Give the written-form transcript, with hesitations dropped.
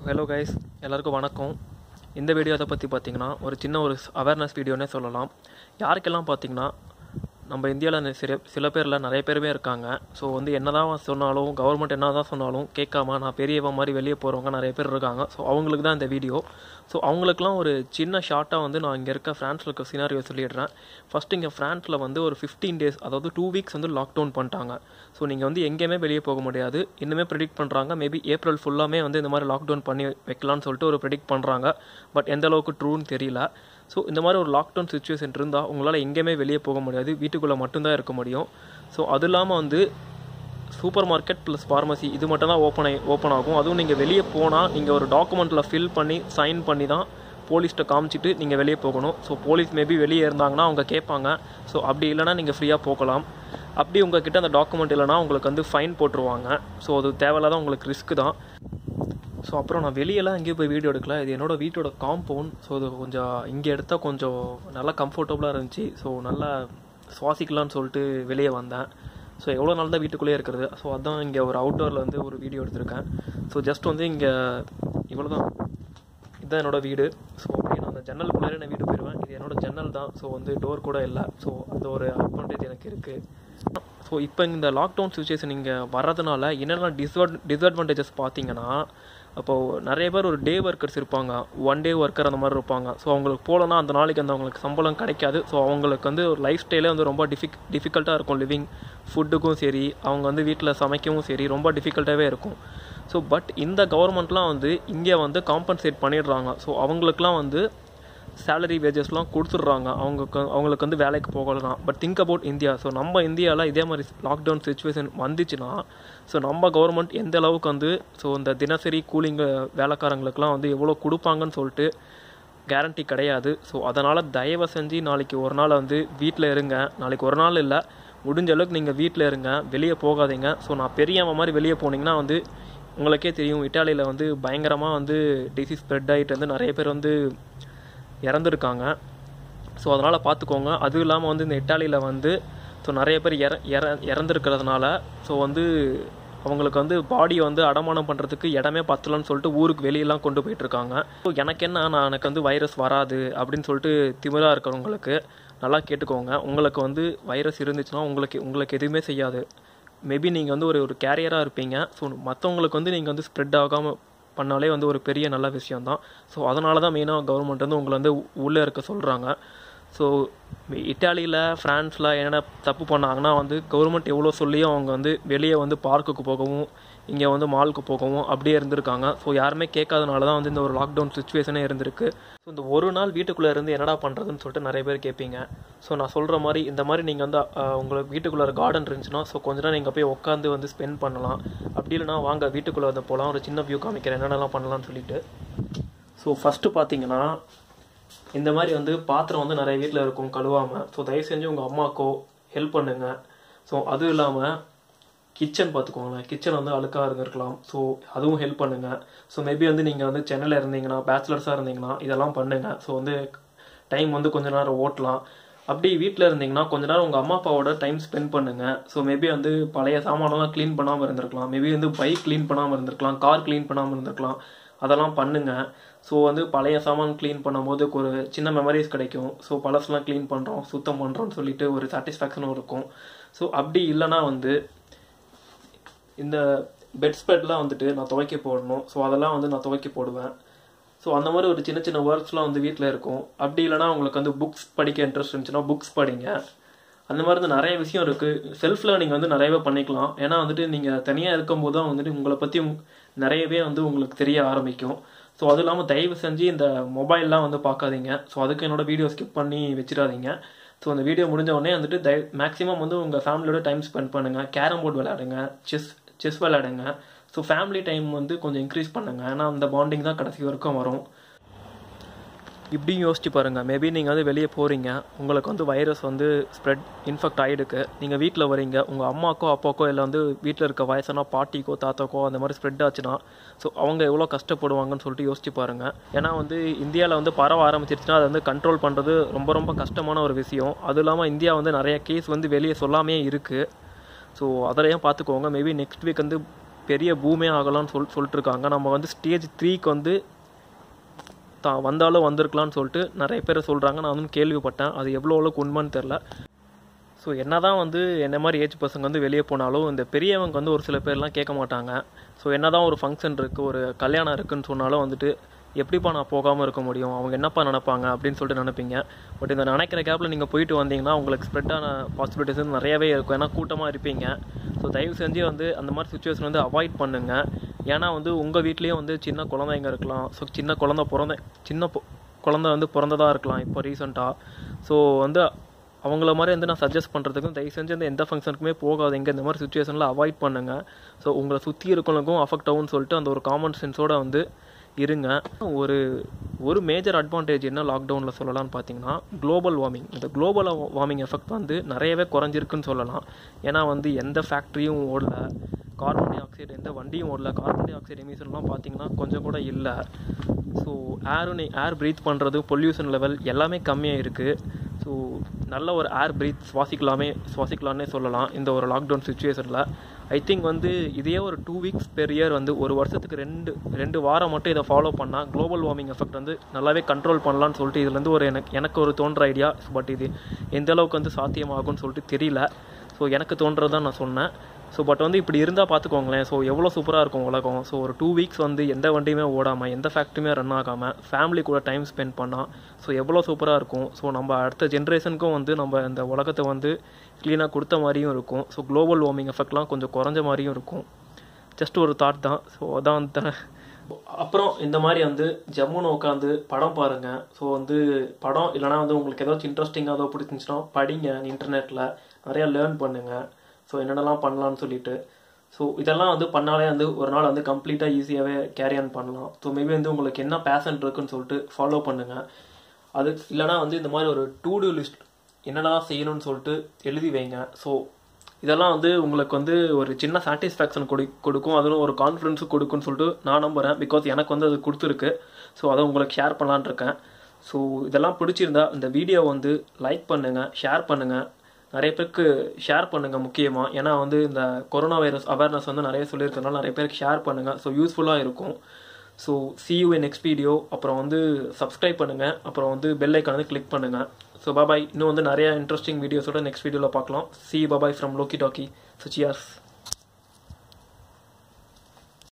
Hello guys, எல்லாருக்கும் வணக்கம். இந்த வீடியோ அதை பற்றி பார்த்தீங்கன்னா ஒரு அவேர்னஸ் வீடியோனே சொல்லலாம். யாருக்கெல்லாம் பார்த்தீங்கன்னா நம்ம இந்தியாவில் சில பேரில் நிறைய பேருமே இருக்காங்க. ஸோ என்ன தான் சொன்னாலும், கவர்மெண்ட் என்ன தான் சொன்னாலும் கேட்காம நான் பெரியவன் மாதிரி வெளியே போகிறவங்க நிறைய பேர் இருக்காங்க. ஸோ அவங்களுக்கு தான் இந்த வீடியோ. ஸோ அவங்களுக்குலாம் ஒரு சின்ன ஷார்ட்டாக நான் இங்கே இருக்க ஃப்ரான்ஸில் இருக்க சினாரியோ சொல்லிடுறேன். ஃபஸ்ட்டு இங்கே ஃப்ரான்ஸில் ஒரு 15 days, அதாவது 2 weeks லாக்டவுன் பண்ணிட்டாங்க. ஸோ நீங்கள் எங்கேயுமே வெளியே போக முடியாது. இன்னுமே ப்ரெடிக்ட் பண்ணுறாங்க, மேபி ஏப்ரல் ஃபுல்லாமே இந்த மாதிரி லாக்டவுன் பண்ணி வைக்கலான்னு சொல்லிட்டு ஒரு ப்ரெடிக்ட் பண்ணுறாங்க. பட் எந்த அளவுக்கு ட்ரூன்னு தெரியல. ஸோ இந்த மாதிரி ஒரு லாக்டவுன் சுச்சுவேஷன் இருந்தால் உங்களால் எங்கேயுமே வெளியே போக முடியாது, வீட்டுக்குள்ளே மட்டும்தான் இருக்க முடியும். ஸோ அது இல்லாமல் சூப்பர் மார்க்கெட் ப்ளஸ் ஃபார்மசி இது மட்டும் தான் ஓப்பன் ஆகும். அதுவும் நீங்கள் வெளியே போனால் நீங்கள் ஒரு டாக்குமெண்ட்டில் ஃபில் பண்ணி சைன் பண்ணி தான் போலீஸ்கிட்ட காமிச்சிட்டு நீங்கள் வெளியே போகணும். ஸோ போலீஸ் மேபி வெளியே இருந்தாங்கன்னா அவங்க கேட்பாங்க. ஸோ அப்படி இல்லைனா நீங்கள் ஃப்ரீயாக போகலாம். அப்படி உங்ககிட்ட அந்த டாக்குமெண்ட் இல்லைனா உங்களுக்கு ஃபைன் போட்டுருவாங்க. ஸோ அது தேவையில்லாத உங்களுக்கு ரிஸ்க்கு தான். ஸோ அப்புறம் நான் வெளியெல்லாம் எங்கேயும் போய் வீடியோ எடுக்கல. இது என்னோடய வீட்டோட காம்பவுண்ட். ஸோ இது கொஞ்சம் இங்கே எடுத்தால் கொஞ்சம் நல்லா கம்ஃபர்டபுளாக இருந்துச்சு. ஸோ நல்லா சுவாசிக்கலான்னு சொல்லிட்டு வெளியே வந்தேன். ஸோ எவ்வளோ நாள் தான் வீட்டுக்குள்ளே இருக்கிறது. ஸோ அதான் இங்கே ஒரு அவுட்டோரில் ஒரு வீடியோ எடுத்திருக்கேன். ஸோ ஜஸ்ட் இங்கே இவ்வளோ தான். இதுதான் என்னோடய வீடு. ஸோ நான் அந்த ஜன்னலுக்குள்ளே நான் வீடு போயிடுவேன். இது என்னோடய ஜன்னல் தான். ஸோ டோர் கூட இல்லை. ஸோ அந்த ஒரு அட்வான்டேஜ் எனக்கு இருக்குது. ஸோ இப்போ இந்த லாக்டவுன் சுச்சுவேஷன் இங்கே வர்றதுனால என்னென்ன டிஸ்அட்வான்டேஜஸ் பார்த்தீங்கன்னா, அப்போது நிறைய பேர் ஒரு டே ஒர்க்கர்ஸ் இருப்பாங்க, 1 day ஒர்க்கர் அந்த மாதிரி இருப்பாங்க. ஸோ அவங்களுக்கு போகலன்னா அந்த நாளைக்கு அவங்களுக்கு சம்பளம் கிடைக்காது. ஸோ அவங்களுக்கு ஒரு லைஃப் ஸ்டைலே ரொம்ப டிஃபிகல்ட்டாக இருக்கும். லிவிங் ஃபுட்டுக்கும் சரி, அவங்க வீட்டில் சமைக்கவும் சரி ரொம்ப டிஃபிகல்ட்டாகவே இருக்கும். ஸோ பட் இந்த கவர்மெண்ட்லாம் இங்கே காம்பன்சேட் பண்ணிடுறாங்க. ஸோ அவங்களுக்குலாம் சேலரி வேஜஸ்லாம் கொடுத்துட்றாங்க. அவங்களுக்கு வேலைக்கு போகலாம். But think about India. So நம்ம இந்தியாவில் இதே மாதிரி லாக்டவுன் சுச்சுவேஷன் வந்துச்சுன்னா, ஸோ நம்ம கவர்மெண்ட் எந்த அளவுக்கு ஸோ இந்த தினசரி கூலிங் வேலைக்காரங்களுக்குலாம் எவ்வளோ கொடுப்பாங்கன்னு சொல்லிட்டு கேரண்டி கிடையாது. ஸோ அதனால் தயவு செஞ்சு நாளைக்கு ஒரு நாள் வீட்டில் இருங்க. நாளைக்கு ஒரு நாள் இல்லை, முடிஞ்ச அளவுக்கு நீங்கள் வீட்டில் இருங்க, வெளியே போகாதீங்க. ஸோ நான் பெரியவன் மாதிரி வெளியே போனீங்கன்னா உங்களுக்கே தெரியும், இட்டாலியில் பயங்கரமாக டிசீஸ் ஸ்ப்ரெட் ஆகிட்டு நிறைய பேர் இறந்துருக்காங்க. ஸோ அதனால் பார்த்துக்கோங்க. அதுவும் இல்லாமல் இந்த இட்டாலியில் ஸோ நிறைய பேர் இறந்துருக்கிறதுனால ஸோ அவங்களுக்கு பாடியை அடமானம் பண்ணுறதுக்கு இடமே பத்தலன்னு சொல்லிட்டு ஊருக்கு வெளியெல்லாம் கொண்டு போயிட்டுருக்காங்க. ஸோ எனக்கு வைரஸ் வராது அப்படின்னு சொல்லிட்டு திமிராக இருக்கிறவங்களுக்கு நல்லா கேட்டுக்கோங்க. உங்களுக்கு வைரஸ் இருந்துச்சுன்னா உங்களுக்கு எதுவுமே செய்யாது. மேபி நீங்கள் ஒரு கேரியராக இருப்பீங்க. ஸோ மற்றவங்களுக்கு நீங்கள் ஸ்ப்ரெட் ஆகாமல் பண்ணாலே ஒரு பெரிய நல்ல விஷயந்தான். ஸோ அதனால தான் மெயினாக கவர்மெண்ட் உங்களை உள்ளே இருக்க சொல்கிறாங்க. ஸோ இட்டாலியில் ஃப்ரான்ஸில் என்னென்ன தப்பு பண்ணாங்கன்னா கவர்மெண்ட் எவ்வளோ சொல்லியும் அவங்க வெளியே பார்க்குக்கு போகவும் இங்கே மாலுக்கு போகவும் அப்படியே இருந்திருக்காங்க. ஸோ யாருமே கேட்காதனால தான் இந்த ஒரு லாக்டவுன் சுச்சுவேஷனே இருந்திருக்கு. ஸோ இந்த ஒரு நாள் வீட்டுக்குள்ளே இருந்து என்னடா பண்ணுறதுன்னு சொல்லிட்டு நிறைய பேர் கேட்பீங்க. ஸோ நான் சொல்கிற மாதிரி இந்த மாதிரி நீங்கள் உங்களுக்கு வீட்டுக்குள்ளே கார்டன் இருந்துச்சுன்னா ஸோ கொஞ்ச நேரம் நீங்கள் போய் உட்காந்து ஸ்பெண்ட் பண்ணலாம். அப்படி இல்லைனா வாங்க வீட்டுக்குள்ளே போகலாம். ஒரு சின்ன வியூ காமிக்கிறேன் என்னென்னலாம் பண்ணலான்னு சொல்லிட்டு. ஸோ ஃபஸ்ட்டு பார்த்தீங்கன்னா, இந்த மாதிரி பாத்திரம் நிறைய வீட்டில் இருக்கும் கழுவாமல். ஸோ தயவு செஞ்சு உங்கள் அம்மாக்கோ ஹெல்ப் பண்ணுங்கள். ஸோ அதுவும் இல்லாமல் கிச்சன் பார்த்துக்கோங்களேன். கிச்சன் அழுக்காக இருந்திருக்கலாம். ஸோ அதுவும் ஹெல்ப் பண்ணுங்கள். ஸோ மேபி நீங்கள் சென்னையில் இருந்தீங்கன்னா, பேச்சுலர்ஸாக இருந்தீங்கன்னா இதெல்லாம் பண்ணுங்கள். ஸோ டைம் கொஞ்ச நேரம் ஓட்டலாம். அப்படி வீட்டில் இருந்தீங்கன்னா கொஞ்ச நேரம் உங்கள் அம்மா அப்பாவோட டைம் ஸ்பெண்ட் பண்ணுங்கள். ஸோ மேபி பழைய சாமானெல்லாம் க்ளீன் பண்ணாமல் இருந்திருக்கலாம். மேபி பைக் க்ளீன் பண்ணாமல் இருந்திருக்கலாம், கார் க்ளீன் பண்ணாமல் இருந்திருக்கலாம். அதெல்லாம் பண்ணுங்கள். ஸோ பழைய சாமான் க்ளீன் பண்ணும்போது ஒரு சின்ன மெமரிஸ் கிடைக்கும். ஸோ பழசெல்லாம் க்ளீன் பண்ணுறோம், சுத்தம் பண்ணுறோன்னு சொல்லிட்டு ஒரு சாட்டிஸ்ஃபேக்ஷனும் இருக்கும். ஸோ அப்படி இல்லைனா இந்த பெட் ஸ்ப்ரெட்லாம் நான் துவைக்க போடணும். ஸோ அதெல்லாம் நான் துவைக்க போடுவேன். ஸோ அந்த மாதிரி ஒரு சின்ன சின்ன ஒர்க்ஸ்லாம் வீட்டில் இருக்கும். அப்படி இல்லைனா உங்களுக்கு புக்ஸ் படிக்க இன்ட்ரெஸ்ட் இருந்துச்சுன்னா புக்ஸ் படிங்க. அந்த மாதிரி நிறைய விஷயம் இருக்குது. செல்ஃப் லேர்னிங் நிறையவே பண்ணிக்கலாம். ஏன்னா நீங்கள் தனியாக இருக்கும்போது தான் உங்களை பற்றி நிறையவே உங்களுக்கு தெரிய ஆரம்பிக்கும். ஸோ அது இல்லாமல் தயவு செஞ்சு இந்த மொபைல்லாம் பார்க்காதீங்க. ஸோ அதுக்கு என்னோட வீடியோ ஸ்கிப் பண்ணி வச்சிடாதீங்க. ஸோ அந்த வீடியோ முடிஞ்ச உடனே மேக்ஸிமம் உங்கள் ஃபேமிலியோட டைம் ஸ்பெண்ட் பண்ணுங்கள். கேரம் போர்டு விளையாடுங்க, செஸ் விளையாடுங்க. ஸோ ஃபேமிலி டைம் கொஞ்சம் இன்க்ரீஸ் பண்ணுங்கள். ஏன்னா அந்த பாண்டிங் தான் கடைசி வரைக்கும் வரும். இப்படியும் யோசிச்சு பாருங்கள். மேபி நீங்கள் வெளியே போகிறீங்க, உங்களுக்கு வைரஸ் ஸ்ப்ரெட் இன்ஃபெக்ட் ஆகிடுக்கு. நீங்கள் வீட்டில் வரீங்க, உங்கள் அம்மாக்கோ அப்பாக்கோ இல்லை வீட்டில் இருக்க வயசான பாட்டிக்கோ தாத்தாக்கோ அந்த மாதிரி ஸ்ப்ரெட் ஆச்சுன்னா ஸோ அவங்க எவ்வளோ கஷ்டப்படுவாங்கன்னு சொல்லிட்டு யோசிச்சு பாருங்கள். ஏன்னா இந்தியாவில் பரவ ஆரம்பிச்சிருச்சுன்னா அதை கண்ட்ரோல் பண்ணுறது ரொம்ப ரொம்ப கஷ்டமான ஒரு விஷயம். அதுவும் இல்லாமல் இந்தியா நிறைய கேஸ் வெளியே சொல்லாமே இருக்குது. ஸோ அதெல்லாம் பார்த்துக்கோங்க. மேபி நெக்ஸ்ட் வீக் பெரிய பூமே ஆகலாம்னு சொல்லிட்டு இருக்காங்க. நம்ம வந்து ஸ்டேஜ் 3க்கு வந்து வந்தாலும் வந்திருக்கலாம்னு சொல்லிட்டு நிறைய பேர் சொல்கிறாங்க. நான் வந்து கேள்விப்பட்டேன். அது எவ்வளோக்கு உண்மைன்னு தெரில. ஸோ என்ன தான் வந்து என்ன மாதிரி ஏஜ் பசங்க வந்து வெளியே போனாலும் இந்த பெரியவங்க வந்து ஒரு சில பேர்லாம் கேட்க மாட்டாங்க. ஸோ என்ன தான் ஒரு ஃபங்க்ஷன் இருக்குது, ஒரு கல்யாணம் இருக்குதுன்னு சொன்னாலும் வந்துட்டு எப்படிப்பா நான் போகாமல் இருக்க முடியும், அவங்க என்னப்பா நினைப்பாங்க அப்படின்னு சொல்லிட்டு நினைப்பீங்க. பட் இந்த நினைக்கிற கேப்பில் நீங்கள் போயிட்டு வந்தீங்கன்னா உங்களுக்கு ஸ்ப்ரெட்டான பாசிபிலிட்டிஸ் வந்து நிறையவே இருக்கும். ஏன்னா கூட்டமாக இருப்பீங்க. ஸோ தயவு செஞ்சு வந்து அந்த மாதிரி சுச்சுவேஷன் வந்து அவாய்ட் பண்ணுங்கள். ஏன்னா வந்து உங்கள் வீட்லேயும் வந்து சின்ன குழந்தைங்க இருக்கலாம். ஸோ சின்ன குழந்தை வந்து பிறந்ததாக இருக்கலாம் இப்போ ரீசெண்டாக. ஸோ வந்து அவங்கள மாதிரி வந்து நான் சஜஸ்ட் பண்ணுறதுக்கும் தயவு செஞ்சு வந்து எந்த ஃபங்க்ஷனுக்குமே போகாதீங்க. இந்த மாதிரி சுச்சுவேஷனில் அவாய்ட் பண்ணுங்கள். ஸோ உங்களை சுற்றி இருக்கவங்களுக்கும் அஃபெக்ட் ஆகும்னு சொல்லிட்டு அந்த ஒரு காமன் சென்ஸோடு வந்து இருங்க. ஒரு மேஜர் அட்வான்டேஜ் என்ன லாக்டவுனில் சொல்லலாம்னு பார்த்தீங்கன்னா குளோபல் வார்மிங். இந்த குளோபல் வார்மிங் எஃபெக்ட் வந்து நிறையவே குறைஞ்சிருக்குன்னு சொல்லலாம். ஏன்னா வந்து எந்த ஃபேக்ட்ரியும் ஓடல, கார்பன் டை ஆக்சைடு எந்த வண்டியும் ஓடல, கார்பன் டை ஆக்சைடு எமிஷன்லாம் பார்த்தீங்கன்னா கொஞ்சம் கூட இல்லை. ஸோ ஏர் ப்ரீத் பண்ணுறது, பொல்யூஷன் லெவல் எல்லாமே கம்மியாக இருக்குது. ஸோ நல்ல ஒரு ஏர் ப்ரீத் சுவாசிக்கலான்னே சொல்லலாம் இந்த ஒரு லாக்டவுன் சுச்சுவேஷனில். ஐ திங்க் வந்து இதே ஒரு 2 வீக்ஸ் பெர் இயர் வந்து ஒரு வருஷத்துக்கு 2 வாரம் மட்டும் இதை ஃபாலோ பண்ணால் குளோபல் வார்மிங் எஃபெக்ட் வந்து நல்லாவே கண்ட்ரோல் பண்ணலான்னு சொல்லிட்டு இதுலேருந்து எனக்கு ஒரு தோன்ற ஐடியா. பட் இது எந்த அளவுக்கு வந்து சாத்தியமாகும்னு சொல்லிட்டு தெரியல. ஸோ எனக்கு தோன்றது தான் நான் சொன்னேன். ஸோ பட் வந்து இப்படி இருந்தால் பார்த்துக்கோங்களேன். ஸோ எவ்வளோ சூப்பராக இருக்கும் உலகம். ஸோ ஒரு 2 வீக்ஸ் வந்து எந்த வண்டியுமே ஓடாமல், எந்த ஃபேக்ட்ரியுமே ரன் ஆகாமல், ஃபேமிலி கூட டைம் ஸ்பெண்ட் பண்ணால் ஸோ எவ்வளோ சூப்பராக இருக்கும். ஸோ நம்ம அடுத்த ஜென்ரேஷனுக்கும் வந்து நம்ம இந்த உலகத்தை வந்து க்ளீனாக கொடுத்த மாதிரியும் இருக்கும். ஸோ குளோபல் வார்மிங் எஃபெக்ட்லாம் கொஞ்சம் குறைஞ்ச மாதிரியும் இருக்கும். ஜஸ்ட் ஒரு தாட் தான். ஸோ அதான் வந்து அப்புறம் இந்த மாதிரி வந்து ஜம்முன்னு உட்காந்து படம் பாருங்கள். ஸோ வந்து படம் இல்லைனா வந்து உங்களுக்கு ஏதாச்சும் இன்ட்ரெஸ்டிங்காக ஏதோ பிடிச்சிருந்துச்சுன்னா படிங்க. இன்டர்நெட்டில் நிறையா லேர்ன் பண்ணுங்கள். ஸோ என்னென்னலாம் பண்ணலான்னு சொல்லிட்டு. ஸோ இதெல்லாம் வந்து பண்ணாலே வந்து ஒரு நாள் வந்து கம்ப்ளீட்டாக ஈஸியாகவே கேரி ஆன் பண்ணலாம். ஸோ மேபி வந்து உங்களுக்கு என்ன பேஷன் இருக்குன்னு சொல்லிட்டு ஃபாலோ பண்ணுங்கள். அது இல்லைனா வந்து இந்த மாதிரி ஒரு டூ டூ லிஸ்ட் என்னென்ன செய்யணும்னு சொல்லிட்டு எழுதி வைங்க. ஸோ இதெல்லாம் வந்து உங்களுக்கு வந்து ஒரு சின்ன சாட்டிஸ்ஃபேக்ஷன் கொடுக்கும், அதுவும் ஒரு கான்ஃபிடன்ஸும் கொடுக்குன்னு சொல்லிட்டு நான் நம்புகிறேன். பிகாஸ் எனக்கு வந்து அது கொடுத்துருக்கு. ஸோ அதை உங்களுக்கு ஷேர் பண்ணலான்னு இருக்கேன். ஸோ இதெல்லாம் பிடிச்சிருந்தா இந்த வீடியோ வந்து லைக் பண்ணுங்கள், ஷேர் பண்ணுங்கள், நிறைய பேருக்கு ஷேர் பண்ணுங்கள் முக்கியமாக. ஏன்னா வந்து இந்த கொரோனா வைரஸ் அவேர்னஸ் வந்து நிறைய சொல்லியிருக்கனால நிறைய பேருக்கு ஷேர் பண்ணுங்கள். ஸோ யூஸ்ஃபுல்லாக இருக்கும். So see you in next video. அப்புறம் வந்து சப்ஸ்கிரைப் பண்ணுங்கள். அப்புறம் வந்து பெல் ஐக்கான் வந்து கிளிக் பண்ணுங்கள். So bye. இன்னும் வந்து நிறைய இன்ட்ரெஸ்டிங் வீடியோஸோட நெக்ஸ்ட் வீடியோவில் பார்க்கலாம். see you, bye from Loki Talkie. So cheers.